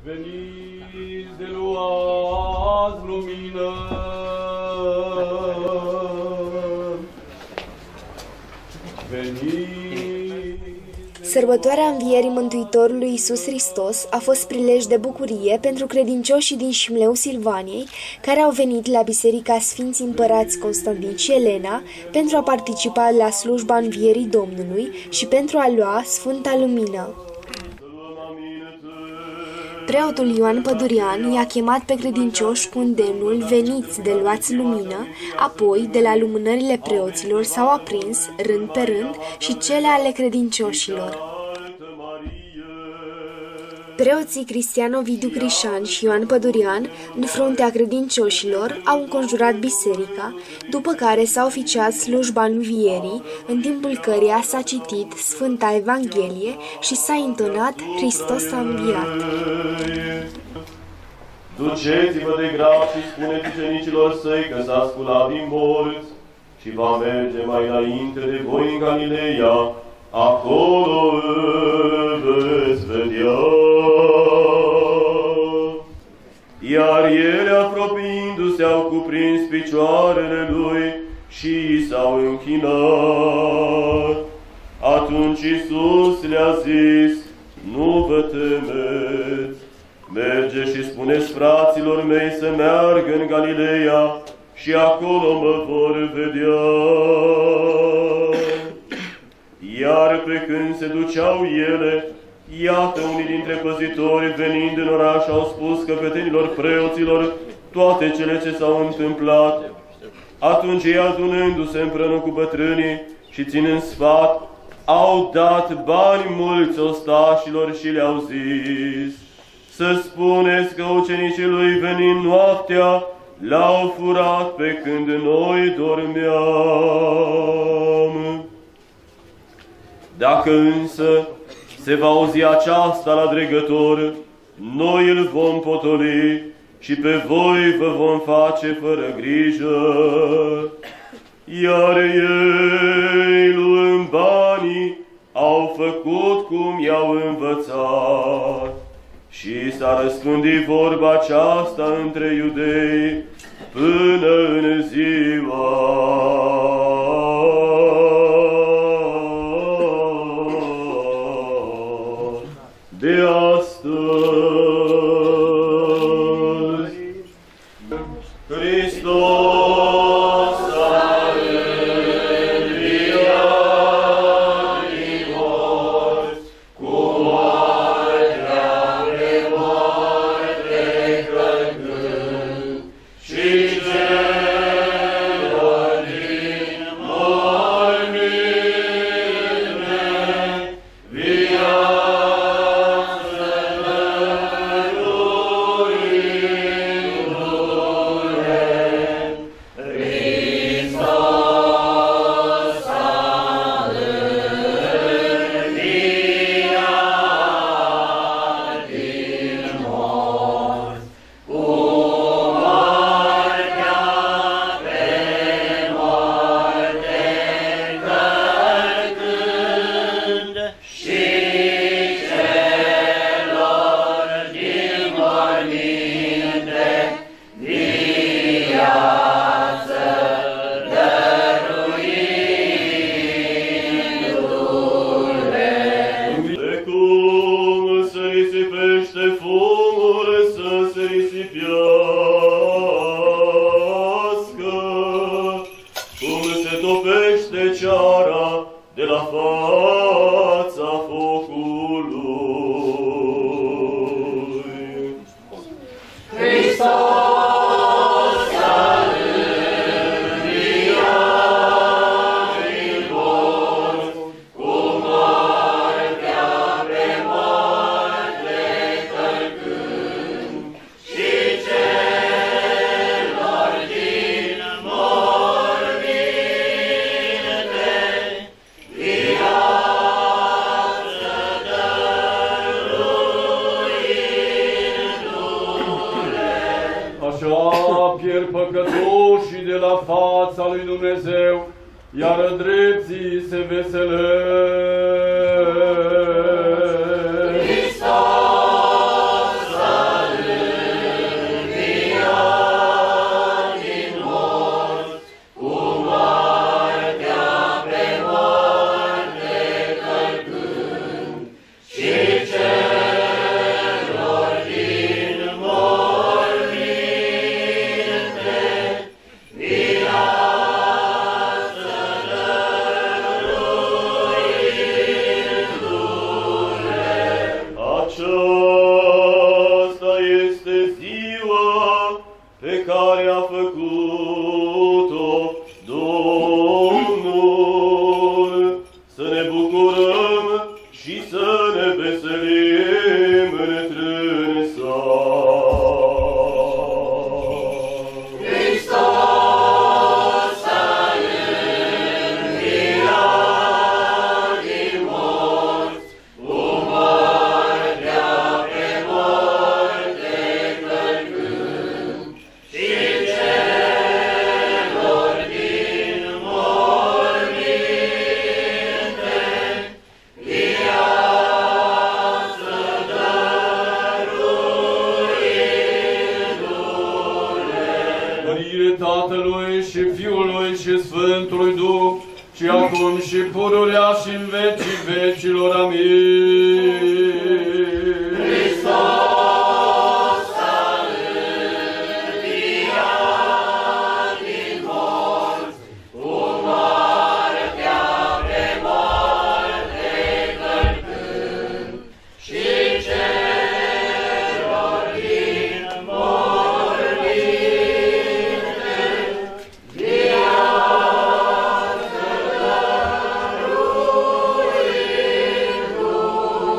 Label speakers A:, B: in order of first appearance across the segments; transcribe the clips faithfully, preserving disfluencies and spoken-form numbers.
A: Veniți de luați lumină. Veniți.
B: Sărbătoarea Învierii Mântuitorului Iisus Hristos a fost prilej de bucurie pentru credincioșii din Șimleu Silvaniei, care au venit la Biserica Sfinții Împărați Constantin și Elena pentru a participa la slujba Învierii Domnului și pentru a lua Sfânta Lumină. Preotul Ioan Pădurian i-a chemat pe credincioși cu îndemnul veniți de luați lumină, apoi de la lumânările preoților s-au aprins, rând pe rând, și cele ale credincioșilor. Preoții Cristian Ovidiu Crișan și Ioan Pădurian, în fruntea credincioșilor, au înconjurat biserica, după care s-a oficiat slujba Învierii, în timpul căreia s-a citit Sfânta Evanghelie și s-a intonat Hristos a înviat.
C: Duceți-vă de grab și spuneți ucenicilor săi că s-a sculat din morți și va merge mai înainte de voi în Galileea, acolo îl veți vedea. Iar ele, apropiindu-se, au cuprins picioarele lui și s-au închinat. Atunci Iisus le-a zis, nu vă temeți, merge și spuneți fraților mei să meargă în Galileea și acolo mă vor vedea. Iar pe când se duceau ele, iată unii dintre păzitori venind în oraș au spus căpetenilor preoților toate cele ce s-au întâmplat. Atunci ei, adunându-se împreună cu bătrânii și ținând sfat, au dat bani mulți ostașilor și le-au zis, să spuneți că ucenicii lui venind noaptea l-au furat pe când noi dormeam. Dacă însă se va auzi aceasta la dregător, noi îl vom potoli și pe voi vă vom face fără grijă. Iar ei, luând banii, au făcut cum i-au învățat. Și s-a răspândit vorba aceasta între iudei până în ziua de astăzi. Hristos a înviat din morți, cu moartea pe moarte călcând, și celor din morminte viață dăruindu-le. Hristos a înviat din morți, cu moartea pe moarte călcând, și celor din morminte viață dăruindu-le. De cum se risipește fumul să se risipească, cum se topește ceara de la fața focului. Hristos a înviat din morți, cu moartea pe moarte călcând, și celor din morminte viață dăruindu-le.
A: Așa pierd păcătoșii de la fața lui Dumnezeu, iar drepții se veselesc.
C: Hristos a
A: Tatălui și Fiului și Sfântului Duh, și acum și pururea și în vecii vecilor. Amin.
D: Hristos a înviat din morți, cu moartea pe moarte călcând, și celor din morminte viață dăruindu-i.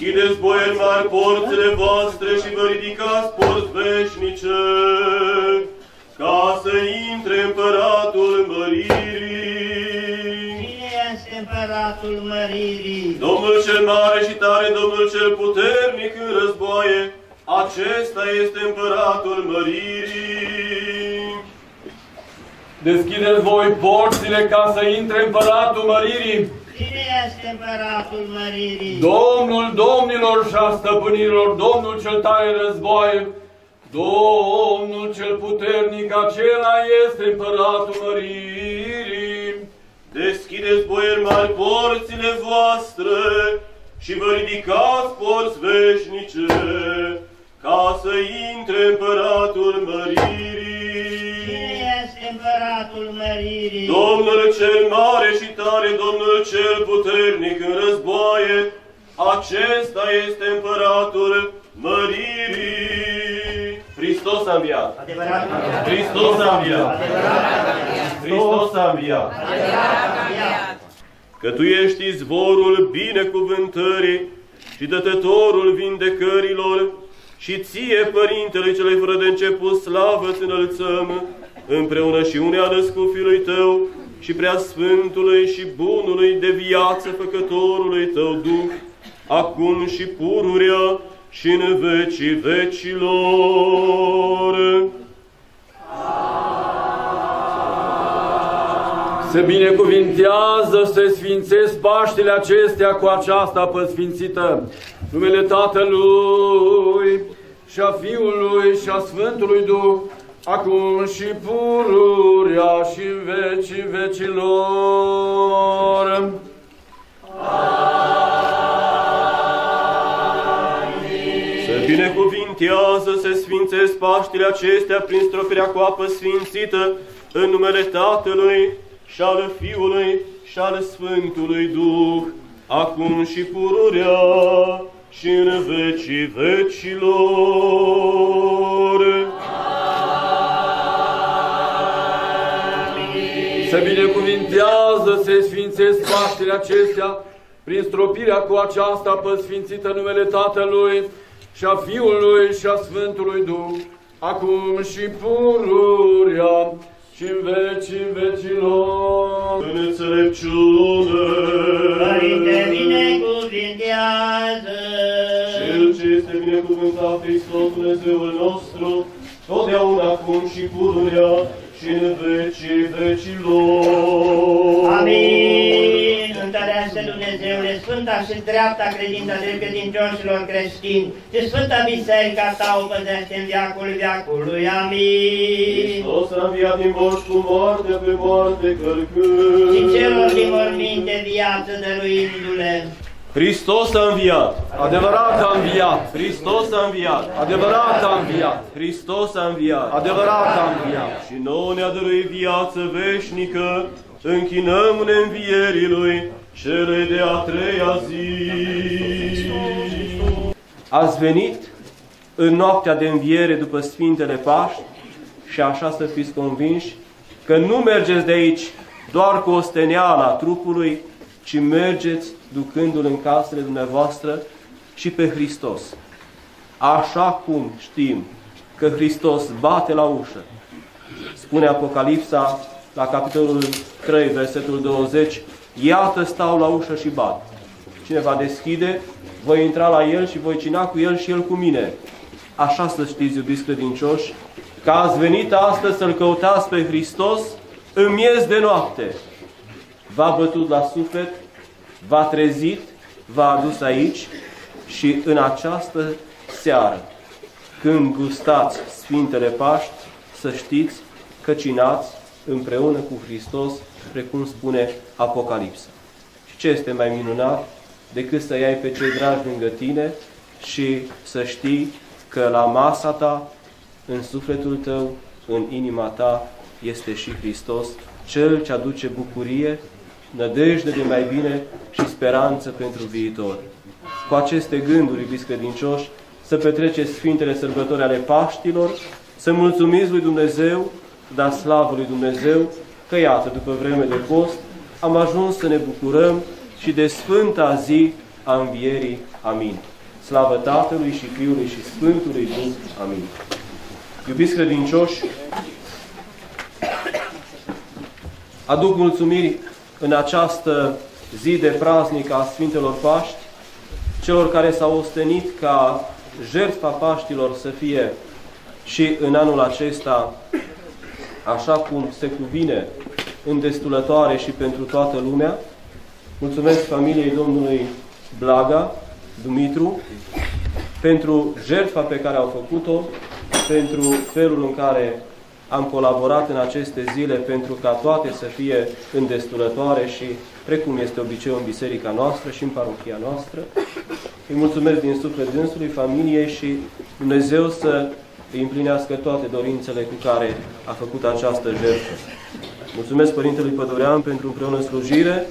C: Deschideți, boieri mari, porțile voastre și vă ridicați porți veșnice, ca să intre împăratul măririi.
E: Cine este împăratul măririi?
C: Domnul cel mare și tare, Domnul cel puternic în războaie, acesta este împăratul măririi.
A: Deschideți voi porțile ca să intre împăratul măririi.
E: Cine este împăratul măririi?
A: Domnul domnilor și a stăpânirilor, Domnul cel tare în războaie, Domnul cel puternic, acela este împăratul măririi.
C: Deschideți, boieri mari, porțile voastre și vă ridicați porți veșnice, ca să intre împăratul măririi.
E: Cine este împăratul măririi?
C: Domnul cel mare și tare, Domnul cel puternic în războaie, acesta este împăratul măririi. Hristos a înviat!
E: Adevărat a înviat!
C: Hristos a înviat! Hristos a înviat! Că Tu ești izvorul binecuvântării și dătătorul vindecărilor, și Ție, Părintele cele fără de început, slavă-ți înălțăm, împreună și unea născut Fiului Tău și prea Sfântului și Bunului de viață Făcătorului Tău Duh, acum și pururea și în vecii vecilor.
A: Se binecuvintează, se sfințesc Paștele acestea cu aceasta păsfințită, numele Tatălui și a Fiului și a Sfântului Duh, acum și pururea și în vecii vecilor.
C: Amin. Se binecuvintează, se sfințesc Paștele acestea prin stropirea cu apă sfințită, în numele Tatălui și al Fiului și al Sfântului Duh, acum și pururea și în vecii vecilor.
A: Amin. Se binecuvintează, se sfințesc Paștele acestea prin stropirea cu aceasta păsfințită numele Tatălui și a Fiului și a Sfântului Duh, acum și pururea și în vecii vecilor.
C: În înțelepciune,
E: Părinte, binecuvintează!
C: Cel ce este binecuvântat Hristos, Dumnezeul nostru, totdeauna, acum și pururea și în vecii vecilor.
E: Amin! Întărește Dumnezeule, Sfânta și dreapta credința de credincioșilor creștini și Sfânta Biserica Ta o păzește în veacul veacului. Amin!
C: Hristos a înviat din morți cu moarte pe moarte călcând.
E: Și celor din morminte viață dăruindu-le.
C: Hristos a înviat!
A: Adevărat a înviat!
C: Hristos a înviat!
A: Adevărat a înviat!
C: Hristos a înviat!
A: Adevărat a înviat!
C: Și nouă ne-a dăruit viață veșnică, închinăm în învierii Lui cele de a treia zi. Ați venit în noaptea de înviere după Sfintele Paști și așa să fiți convinși că nu mergeți de aici doar cu osteneala trupului, ci mergeți ducându-L în casele dumneavoastră și pe Hristos. Așa cum știm că Hristos bate la ușă, spune Apocalipsa la capitolul trei, versetul douăzeci, iată stau la ușă și bat. Cine va deschide, voi intra la El și voi cina cu El și El cu mine. Așa să știți, iubiți credincioși, că ați venit astăzi să-L căutați pe Hristos în miez de noapte. V-a bătut la suflet, v-a trezit, v-a adus aici și în această seară, când gustați Sfintele Paști, să știți că cinați împreună cu Hristos, precum spune Apocalipsa. Și ce este mai minunat decât să iei pe cei dragi lângă tine și să știi că la masa ta, în sufletul tău, în inima ta, este și Hristos, Cel ce aduce bucurie, nădejde de mai bine și speranță pentru viitor. Cu aceste gânduri, iubiți credincioși, să petreceți Sfintele Sărbători ale Paștilor, să mulțumiți lui Dumnezeu, da slavă lui Dumnezeu, că iată, după vreme de post, am ajuns să ne bucurăm și de Sfânta zi a Învierii. Amin. Slavă Tatălui și Fiului și Sfântului Duh. Amin. Iubiți credincioși, aduc mulțumiri în această zi de praznic a Sfintelor Paști, celor care s-au ostenit ca jertfa Paștilor să fie și în anul acesta, așa cum se cuvine, îndestulătoare și pentru toată lumea. Mulțumesc familiei domnului Blaga, Dumitru, pentru jertfa pe care au făcut-o, pentru felul în care am colaborat în aceste zile pentru ca toate să fie îndestulătoare și precum este obiceiul în biserica noastră și în parohia noastră. Îi mulțumesc din suflet dânsului, familiei și Dumnezeu să îi împlinească toate dorințele cu care a făcut această jertfă. Mulțumesc Părintelui Pădurean pentru împreună slujire.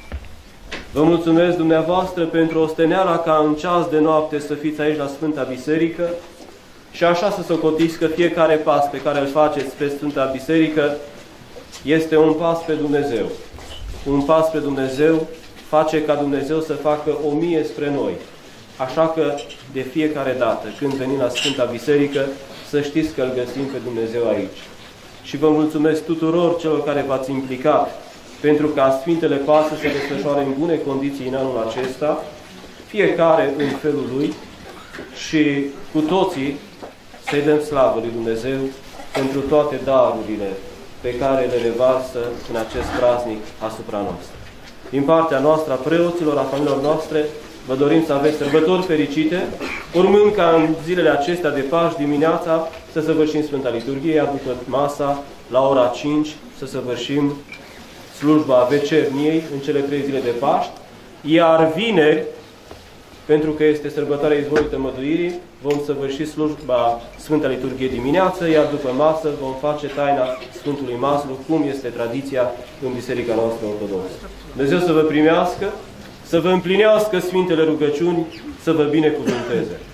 C: Vă mulțumesc dumneavoastră pentru osteneala ca în ceas de noapte să fiți aici la Sfânta Biserică și așa să socotiți că fiecare pas pe care îl faceți pe Sfânta Biserică este un pas pe Dumnezeu. Un pas pe Dumnezeu face ca Dumnezeu să facă o mie spre noi. Așa că de fiecare dată când venim la Sfânta Biserică să știți că îl găsim pe Dumnezeu aici. Și vă mulțumesc tuturor celor care v-ați implicat pentru ca Sfintele Paști să se desfășoare în bune condiții în anul acesta, fiecare în felul lui și cu toții să-i dăm slavă lui Dumnezeu pentru toate darurile pe care le revarsă în acest praznic asupra noastră. Din partea noastră, a preoților, a familiilor noastre, vă dorim să aveți sărbători fericite, urmând ca în zilele acestea de Paști dimineața să săvârșim Sfânta Liturghie, iar după masa, la ora cinci, să săvârșim slujba vecerniei în cele trei zile de Paști, iar vineri, pentru că este sărbătoarea izvorită măduirii, vom săvârși slujba Sfânta Liturghie dimineață, iar după masă vom face taina Sfântului Maslu, cum este tradiția în Biserica noastră Ortodoxă. Dumnezeu să vă primească, să vă împlinească Sfintele rugăciuni, să vă binecuvânteze.